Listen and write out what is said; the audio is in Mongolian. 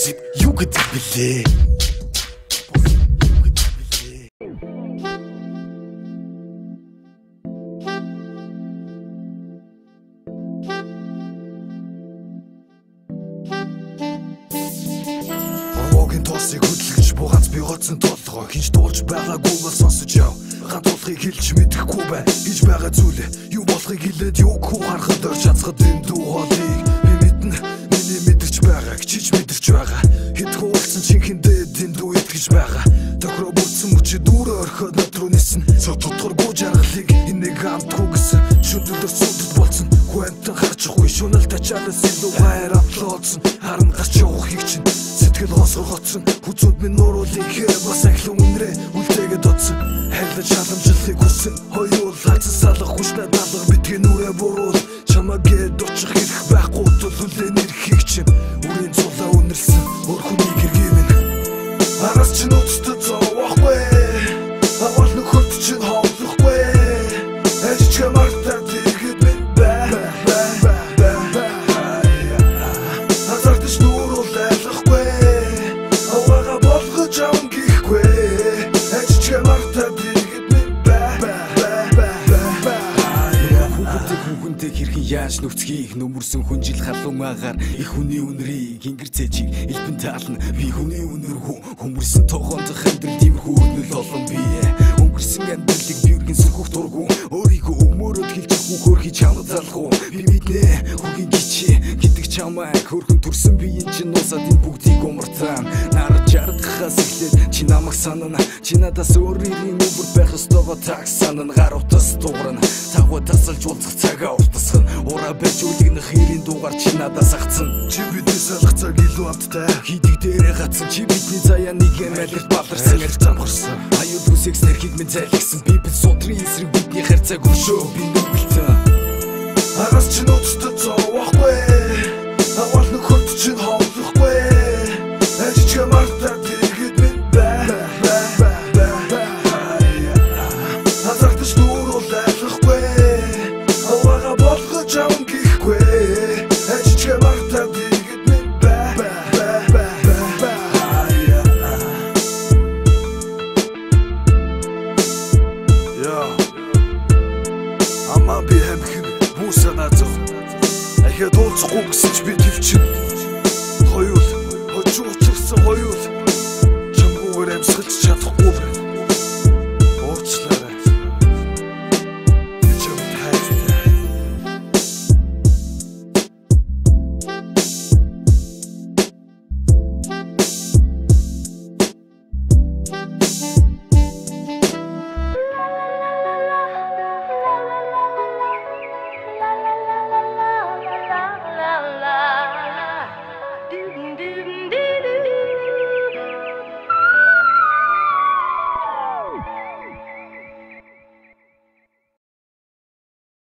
бусыг юу гэдэг бэлээ? Орвогийн тоосыг хөдлөж бугац би гоцсон толгой хинч дуулж байгаагүй бол сонсож яв. Ганц болохыг хэлж мэдэхгүй бай. Гэж байгаа зүйлээ юу болохыг хэлээд юу хүү харахад орж чадхад энэ дүү хоолыг би мэднэ. Миний мэдэрч байгааг чиж мэдэрч байгаа. Хэдхэн уулсан чинхэндээ энэ дүү итгэж байгаа. Тохироо бүрдсэн мөчид дүүрээ орхиод над руу нисэн. Цо тутгаргүй жаргалыг энэ гамтгүй гэсэн. Шүдэлдэр сүдэд болцсон. Хүнтэн харчихгүй шунал тачаалаас илүү хайр аплодсон. Харан гарч явахыг чинь сэтгэл госгоргоцсон. Хүзүүнд минь нууруулыг бас ахлын үнрээ үлдээгээд одсон. Хайрлаж халамжлалыг хүссэн. Хоёул хацсан салах хүчтэй даалга битгий нүрээ буруул. Чамаагээд очих хэрэг байхгүй тул үлээн ирэхийг чинь үрийн зулаа үнэрсэн. Өрхөний гэргий минь араас чинь өдөртөө зовоохгүй. Авал нөхөрт чинь хооллохгүй. Ажичгээ мартаад ирэхэд минь бай. Азартаж нүүрүүл айлахгүй. Аваага болгож аван гихгүй. Ажичгээ мартаад ирэхэд минь бай. Хүүхэнтэй хэрхэн яаж нүцгийг нөмөрсөн хүн жил халуун агаар их хүний үнрийг ингэр цэжиг элбэн таална би хүний үнэр хүмүүрсэн тогоондох амьдрал тиймэрхүү өнөл олон бие өнгөрсөн амьдралыг би үргэн сэрхүүх дургу өөрийгөө өмөрөд хэлчих хүүхөр хийж хамт залах уу би мэднэ хүүгийн гिचээ гэдэг чамайг хөрхөн төрсөн би энэ чинь нуусаад энэ бүгдийг умартаан нарж жаргахаас эхлээд чи намайг санана чи надаас өөрийн өвөр байх ёстойгоо таксанана гар утас дуурна тагва тасалж уулзах цагаа уртасгана ураа байж үлгэнэх хэрийн дуугаар чи надаас агцсан чи биднээс алах цаг илүү амттай хийдэг дээрээ гацсан чи бидний заяа нэг эмэлэрт баларсан ялж замхарсан аюул үсэг сэрхийг минь зайлгсан би бид судрын эсрэг бидний харьцааг өшөө би нүгэлтэн араас чи өдөртөө зовоохгүй авал нөхөрт чинь хооллохгүй ажичгээ мартаад ирэхэд минь бай азартаж нүүрүүл айлахгүй аваага болгож аван гихгүй ажичгээ мартаад ирэхэд минь бай Ама би хэмхэн бүүсэ наазах ахиад уулзахгүй гэсэн ч би төвчин хоёул хожуу учирсан хоёул чамгүйгээр амьсгалж чад